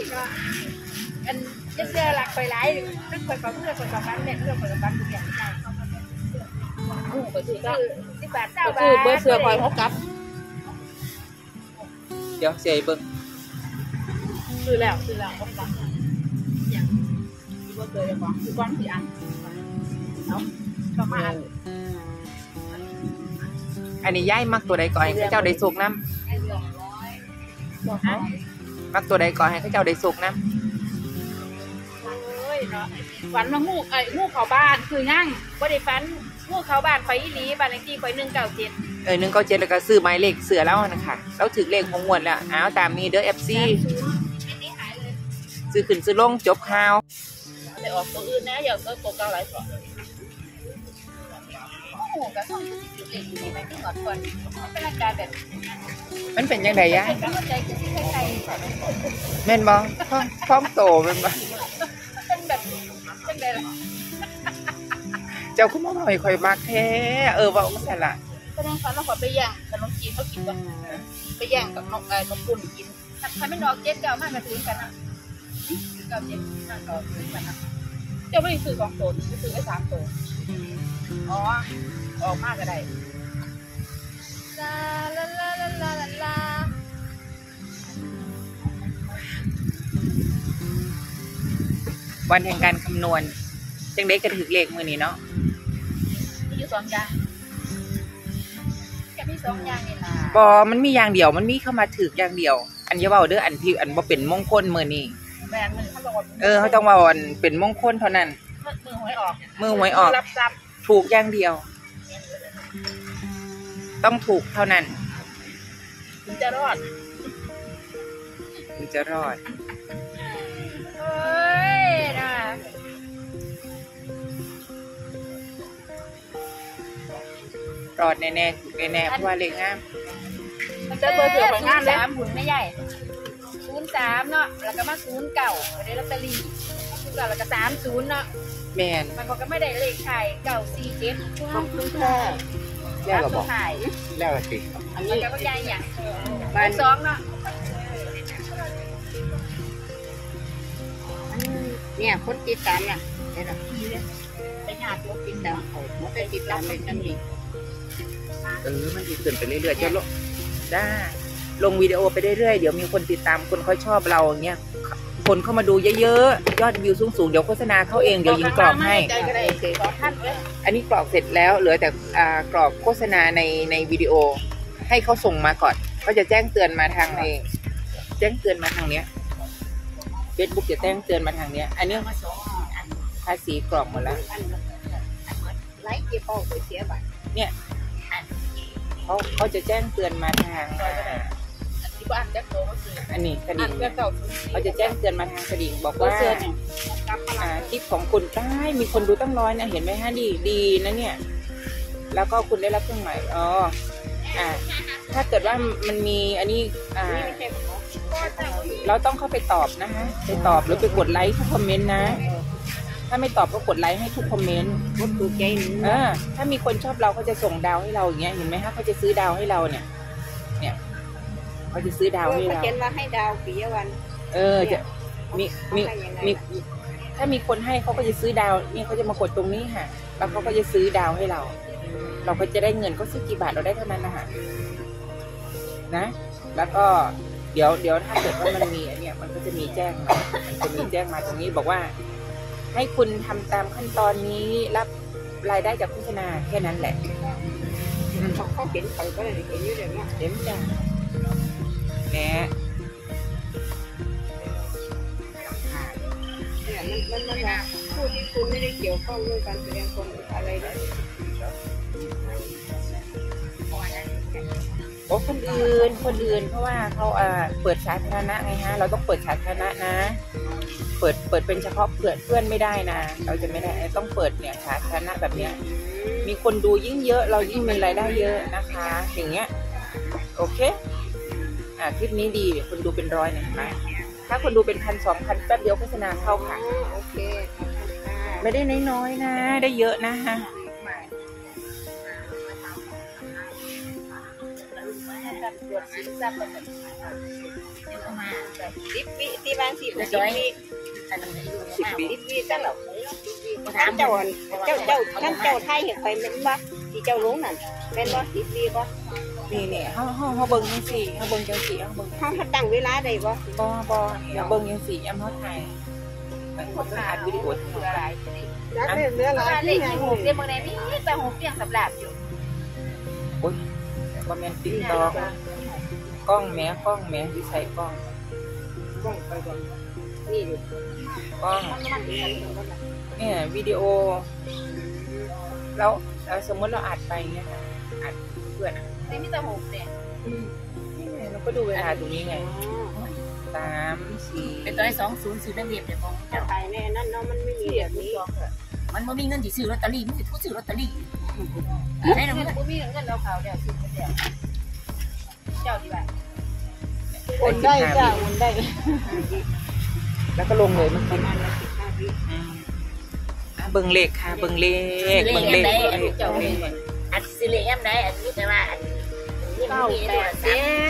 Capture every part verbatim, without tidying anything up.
ก็อันเสื้อหลักไปหลายนึกไปกับเพื่อนกับบ้านเนี่ยเพื่อนกับบ้านทุกอย่างใช่โอ้ก็คือก็สิบบาทเก้าบาทคือเบอร์เสื้อคอยเขากับเดี๋ยวเสียเบิ้งซื้อแล้วซื้อแล้วเขากับอย่างเบอร์เสื้อจะบอกคือก้อนสี่อันเนาะประมาณอันนี้ย่ายมักตัวใดก่อนให้เจ้าได้สุกน้ำมักตัวใดก่อนให้เจ้าได้สุกน้ำฝันว่างูไอ้งูเขาบ้านคือย่างบ่ได้ฝันงูเขาบ้านไปอีหลีบ้านเลขที่ไปหนึ่งเก้าเจ็ดเออหนึ่งเก้าเจ็ดแล้วก็ซื้อไม้เลขเสือแล้วนะคะแล้วถึงเลขของงวดแล้วอ้าวตามนี้เด้อเอฟซีซื้อขึ้นซื้อลงจบข่าวแต่ออกตัวอื่นนะอย่าเกินตัวเก้าหลายก่อนโอ้ก็ต้องจุดเล็กอยู่ในที่หอดก่อนเป็นอาการแบบมันเป็นยังไงยะใจคือที่ใครๆแม่นบ่ท้องท้องโตแม่นบ่เป็นแบบเป็นแบบเจ้าคุณพ่อหอยคอยมักแท้เออว่าไม่ใช่ละก็ต้องเขาเราขอไปย่างขนมจีนเขากินก่อนไปย่างกับนกไอ้นกปุ่นกินถ้าไม่นอกเจ็ดเก้ามากกระถือกันอ่ะเก้าเจ็ดห้าเก้าถือกันอ่ะเจ้าไม่ได้ซื้อสองตัวซื้อไว้สามตัวอ๋อออกมากก็ได้ลาลาลาลาลาลาวันแห่งการคำนวณจังได้กระถือเลขมือนี้เนาะมีอยู่สองอย่างแค่มีสองอย่างนี่ล่ะบอมันมีอย่างเดียวมันมีเข้ามาถืออย่างเดียวอันเยาว่าเด้ออันที่อันว่าเป็นมงคลมือนี้แม่มือเขาบอกเออเขาต้องว่าวันเป็นมงคลเท่านั้นมือหวยออกมือหวยออกถูกอย่างเดียวต้องถูกเท่านั้นถึงจะรอดถึงจะรอดเอ้ยนะรอดแน่ๆถูกแน่ๆเพราะว่าเลขงามมันจะเบอร์เสือของงามเลยสามหุ่นไม่ใหญ่ศูนย์สามเนาะแล้วก็มาศูนย์เก่าไปได้ลอตเตอรี่แล้วก็สามศูนย์เนาะแมนมันก็ไม่ได้เลขไทยเก่าสี่เจ็ดขอบคุณค่ะแล้วเราบอกแล้วเราติดอันนี้ก็ใหญ่ใหญ่บ้านสองเนาะเนี่ยคนติดตามเนี่ยเห็นไหมไปหาตัวติดตามเขาไม่ได้ติดตามเลยนั่นเองเออมันดีขึ้นไปเรื่อยๆเจ้าลงได้ลงวิดีโอไปเรื่อยๆเดี๋ยวมีคนติดตามคนเขาชอบเราอย่างเงี้ยคนเข้ามาดูเยอะๆยอดวิวสูงๆเดี๋ยวโฆษณาเขาเองเดี๋ยวยิงกรอบให้อันนี้กรอบเสร็จแล้วเหลือแต่กรอบโฆษณาในในวิดีโอให้เขาส่งมาก่อนเขาจะแจ้งเตือนมาทางในแจ้งเตือนมาทางเนี้ย Facebook จะแจ้งเตือนมาทางเนี้ยอันนี้ภาษีกรอบหมดแล้วไลค์เก็บเอาไปเสียบัตรเนี่ยเขาเขาจะแจ้งเตือนมาทางอันนี้กระดิ่งเขาจะแจ้งเตือนมาทางกระดิ่งบอกว่าคลิปของคุณได้มีคนดูตั้งร้อยนะเห็นไหมฮะดีดีนะเนี่ยแล้วก็คุณได้รับเครื่องหมายอ๋ออ่าถ้าเกิดว่ามันมีอันนี้อ่าเราต้องเข้าไปตอบนะคะไปตอบหรือไปกดไลค์ทุกคอมเมนต์นะถ้าไม่ตอบก็กดไลค์ให้ทุกคอมเมนต์กดถูกใจเออถ้ามีคนชอบเราเขาจะส่งดาวให้เราอย่างเงี้ยเห็นไหมฮะเขาจะซื้อดาวให้เราเนี่ยเนี่ยเขาจะซื้อดาวให้เราเขียนว่าให้ดาวปิยวันเออจะมีมีมีถ้ามีคนให้เขาก็จะซื้อดาวนี่เขาจะมากดตรงนี้ค่ะแล้วเขาก็จะซื้อดาวให้เราเราก็จะได้เงินก็ซื้อกี่บาทเราได้เท่านั้นนะคะนะแล้วก็เดี๋ยวเดี๋ยวถ้าเกิดว่ามันมีอันเนี้ยมันก็จะมีแจ้งมาจะมีแจ้งมาตรงนี้บอกว่าให้คุณทำตามขั้นตอนนี้รับรายได้จากโฆษณาแค่นั้นแหละเขาเห็นเขาก็เลยเห็นอยู่เลยว่าเห็นจ้ะแหน่เนี่ยมันมันมันว่าผู้ที่คุณไม่ได้เกี่ยวข้องเรื่องการแสดงความอะไรเลยโอ้คนอื่นคนอื่นเพราะว่าเขาเอ่อเปิดสาธารณะไงฮะเราต้องเปิดสาธารณะนะเปิดเปิดเป็นเฉพาะเพื่อนเพื่อนไม่ได้นะเราจะไม่ได้ต้องเปิดเนี่ยสาธารณะแบบเนี้ยมีคนดูยิ่งเยอะเรายิ่งมีรายได้เยอะนะคะอย่างเงี้ยโอเคอ่าคลิปนี้ดีคนดูเป็นร้อยเนี่ยเห็นไหมถ้าคนดูเป็นพันสองพันแป๊บเดียวโฆษณาเข้าค่ะโอเคไม่ได้น้อยๆนะได้เยอะนะฮะซ้ำตรวจสินซ้ำแบบนี้ยังมาแบบสิบวิที่บางสิบจะสิจ้บอยวิอันนี้อยู่สิบวิสิบวิตั้งหรอกท่านเจ้าเจ้าเจ้าท่านเจ้าไทยเห็นไปเป็นว่าที่เจ้าลุงนั่นเป็นว่าสิบวิบ่นี่นี่เฮาเฮาเฮาเบิ่งจังซี่เฮาเบิ่งจังซี่เฮาเบิ่งเขาตั้งเวลาได้บ่บ่บ่เฮาเบิ่งจังซี่ยามเฮาถ่ายมันก็อัดวิดีโอคืออะไรรักเรื่องเรื่องอะไรเลที่ขไงหกเรียกเมืองไหนนี่แต่หกเรียงสำหรับอยู่โอ๊ยบ่แม่น TikTok กล้องแหมกล้องแหมสิใส่กล้องกล้องไปก่อนนี่ดิกล้องเนี่ยวิดีโอแล้วแล้วสมมติเราอัดไปเงี้ยค่ะอัดเพื่อนอะนี่มีแต่หกเนี่ยนี่ไงเราก็ดูเวลาตรงนี้ไงสามสี่เป็นตัวไอ้สองศูนย์ซื้อได้เรียบเดี๋ยวมองจะไปแน่นั่นเนาะมันไม่มีแบบนี้มันไม่มีเงินที่ซื้อลอตเตอรี่มันสิทุกซื้อลอตเตอรี่ให้เราไม่มีเงินเราเขาเดี๋ยวซื้อเดี๋ยวเจ้าดีกว่าโอนได้จ้ะโอนได้แล้วก็ลงเลยเมื่อปกี้ระมาณละสิบห้าวิอืมอ่ะเบิ่งเลขค่ะเบิ่งเลขเบิ่งเลขเบิ่งเลขเจ้าเบิ่งเลเลย ขอันซื้อเลขแอมได้อันนี้แต่ว่าอันนี้มันเก้ามีแปตัวดสาเจ็มด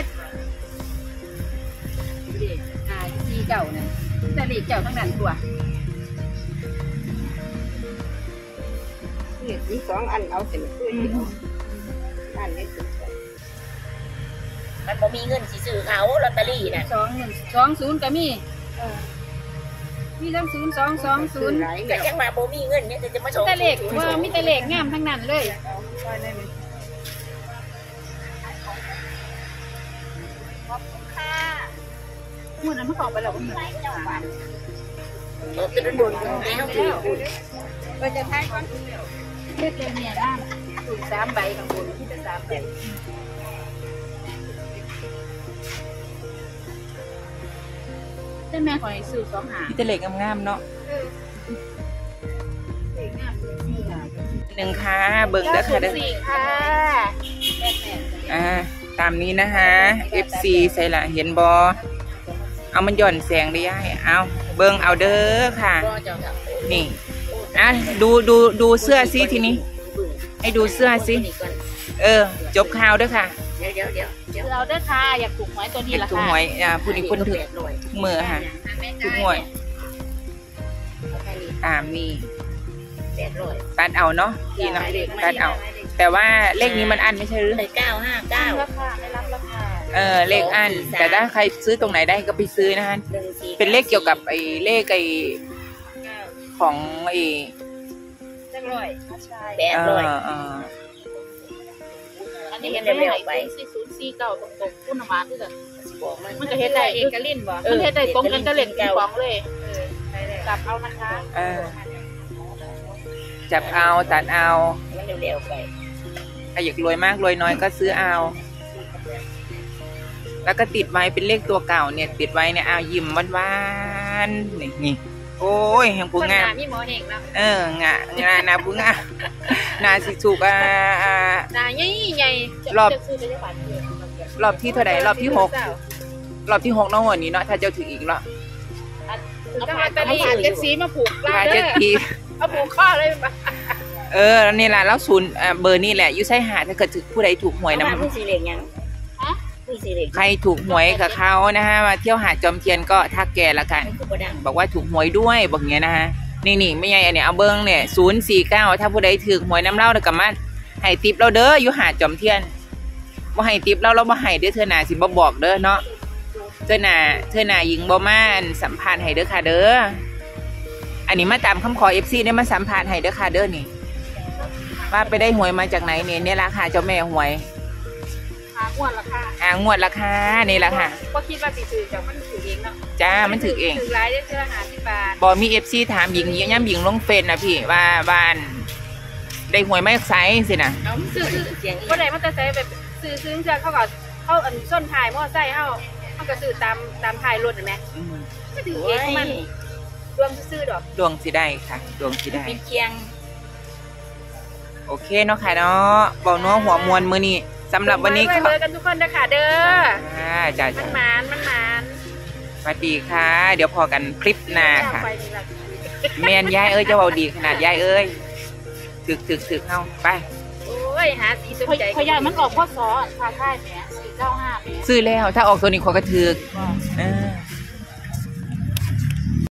อ่าสี่เก่าเนี่ยแต่เลขเจ้าทั้งนั้นตัวนี่มีสองอันเอาเสร็จคือที่เอาอันนี้สุดมันบ่มีเงินสิซื้อเขาลอตเตอรี่น่ะสองหนึ่งสองศูนย์ก็มีมีทั้งศูนย์สองสองศูนย์ก็ยังว่าบ่มีเงินเนี่ยจะมาส่งแต่เลขว่ามีแต่เลขงามทั้งนั้นเลยค่ะพูดนั้นมันออกไปแล้วก็มีรถจะโดนแล้วถือก็จะทายก่อนเลขเดียวเนี่ยน้ำถูกสามใบข้างบนที่เป็นสามใบเจ้าแม่ขอให้ซื้อสองหางมีแต่เลขงามๆเนาะเลขงามสี่หางหนึ่งค่ะเบิ่งเด้อค่ะเด้อสี่ค่ะแม่แม่อ่าตามนี้นะคะ เอฟ ซี ใส่ละเห็นบอเอามันหย่อนแสงได้ยังเอาเบิ่งเอาเด้อค่ะก็เจ้าค่ะนี่อ่ะดูดูดูเสื้อซิทีนี้ ให้ดูเสื้อซิเออ จบข่าวเด้อค่ะเดี๋ยวเดี๋ยวเดี๋ยวเดี๋ยวคือเอาเด้อค่ะอยากถูกหวยตัวนี้เห็นละถูกค่ะหวยอ่าผู้นี้คนถือมือค่ะถูกหวยตามนี้แปดร้อยตัดเอาเนาะพี่เนาะตัดเอา แต่ว่าเลขนี้มันอันไม่ใช่หรือเลยเก้าห้าเก้าราคาไม่รับราคาเออเลขอัน แต่ถ้าใครซื้อตรงไหนได้ก็ไปซื้อนะคะหนึ่งสี่เป็นเลขเกี่ยวกับไอ้เลขไอ้ของไอ้จังร้อยใช่แปดเอร้อยอเอออันนี้เห็นไหมไหนสี่ศูนย์สี่เก้าตรงตรงคุณมาที่แบบมันจะเห็นได้เอกลินบ่มันเห็นได้ตรงกันก็เล่นกี่ฟองเลยจับเอานะคะเออจับเอาตัดเอามันเร็วๆไปใครอยากรวยมากรวยน้อยก็ซื้อเอา แล้วก็ติดไว้เป็นเลขตัวเก่าเนี่ย ติดไว้เนี่ยเอายิ้มหวานๆนี่นี่โอ้ยแห่งผู้งามมีหมอเอกนะเอองะงานาผู้งามนาสิถูกอ่าอ่านาใหญ่ใหญ่รอบซื้อไปได้ฝันเลยรอบที่เท่าไหร่รอบที่หกรอบที่หกเน้องวันนี้เนาะถ้าเจ้าถืออีกรอบเอาผ่านเอาผ่านเจ็ดสีมาผูกพาเจ็ดทีเอาผูกข้อเลยเออนี่แหละแล้วศูนย์อ่าเบอร์นี่แหละอยูไซหาถ้าเกิดถึงผู้ใดถูกหวยนะมึงสีเหลืองยังมึงสีเหลืองใครถูกหวยกับเขานะฮะมาเที่ยวหาดจอมเทียนก็ทักแกละกันมันคือบ่ดังบอกว่าถูกหวยด้วยบอกเงี้ยนะฮะนี่นี่ไม่ใช่อันเนี้ยเอาเบิ้งเนี่ยศูนย์สี่เก้าถ้าผู้ใดถือหวยน้ำเล่าเด้อกับมันให้ติปเราเด้ออยู่หาดจอมเทียนว่าให้ติปเราเราบ่ให้เด้อเธอหนาสิบ่บอกเด้อเนาะเธอหนาเธอหนาหญิงบ่มาสัมภาษณ์ให้เด้อค่ะเด้ออันนี้มาตามคำขอเอฟซีได้มาสัมภาษณ์ให้เด้อค่ะเด้อนี่ว่าไปได้หวยมาจากไหนเนี่ยเนี่ยราคาเจ้าแม่หวยหางวดราคาอ่างวดราคานี่แหละค่ะก็คิดว่าติดถือจากมันถือเองเนาะจ้ามันถือเองถือรายได้เท่าหาสิบบาทบอมีเอฟซีถามหญิงย้ำหญิงลงเฟซนะพี่ว่าบ้านได้หวยไม่ไซส์สินะเอาซื้อเสียงก็ได้มันจะใช้แบบซื้อซื้อจะเขาก็เขาอันส้นถ่ายมอไซค์เขาเขาก็ซื้อตามตามถ่ายรถเห็นไหมอืมก็ถือเองมันรวมซื้อดอกดวงสิได้ค่ะดวงสิได้เป็นเคียงโอเคเนาะค่ะเนาะบอกนัวหัวมวลมือนี้สำหรับวันนี้ไว้ก็เบอร์กันทุกคนนะคะเด้อจ้าจ้ามันจ้าหมานมันหมานสวัสดีค่ะ เดี๋ยวพอกันคลิปหน้าค่ะไปนี่ละแมนยายเอ้ยเจะเบาดีขนาดยายเอ้ยถึกถึกถึกเข้าไปโอ้ยหาสีสนใจพยายมันออกข้อสอพาค่ายแหมเก้าห้าไปซื้อแล้วถ้าออกตัวนี้ขอกระถือกว่าเออ